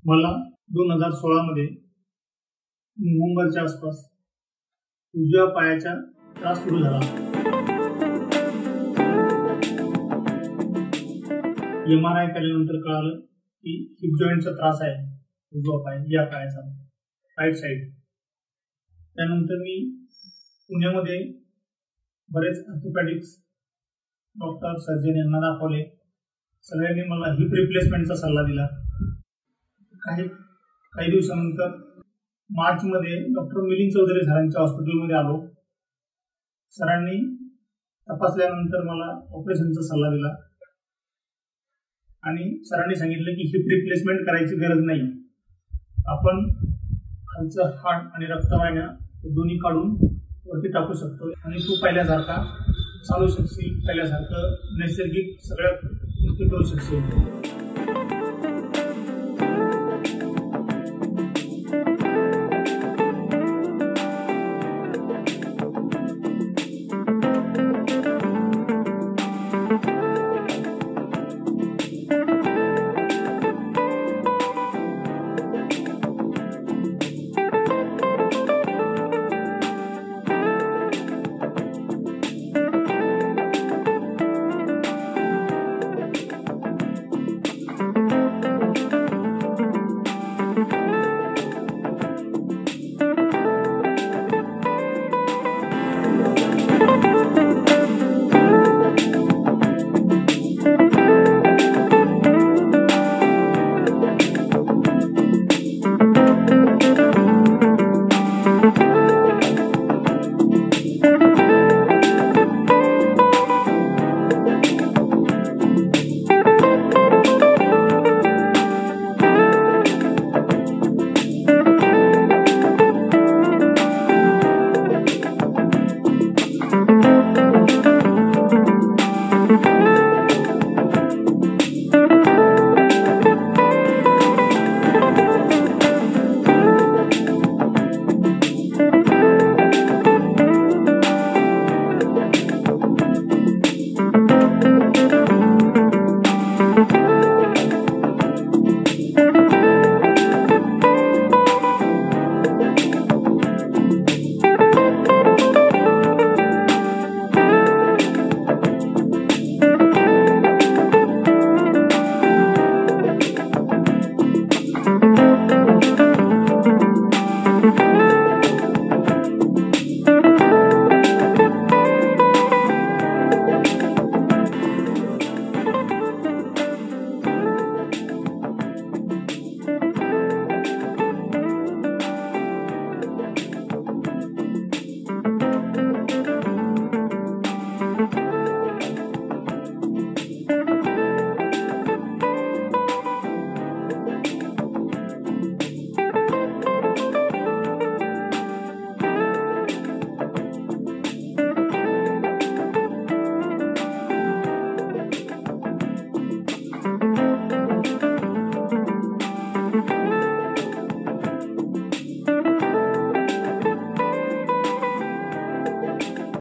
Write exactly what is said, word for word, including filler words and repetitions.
मला दोन हजार सोळा मध्ये नोव्हेंबरच्या आसपास उजव्या पायाचा त्रास सुरू झाला। एम आर आय केल्यानंतर कळालं की हिप जॉईंटचा त्रास आहे उजवा पाय या पायाचा राईट साइड। त्यानंतर मी पुण्यामध्ये बरेच ऑर्थोपेडिक्स डॉक्टर सर्जन यांना दाखवले। सगळ्यांनी मला हिप रिप्लेसमेंटचा सल्ला दिला। काही काही दिवसानंतर मार्च मध्ये डॉक्टर मिलिंद चौधरी सरांच्या हॉस्पिटलमध्ये आलो। सरांनी तपासल्यानंतर मला ऑपरेशनचा सल्ला दिला आणि सरांनी सांगितलं की हिप रिप्लेसमेंट करायची गरज नाही, आपण खालचं हाड आणि रक्तवाहिन्या दोन्ही काढून वरती टाकू शकतो आणि तू पहिल्यासारखा चालू शकशील, पहिल्यासारखं नैसर्गिक सगळ्या गोष्टी करू शकशील।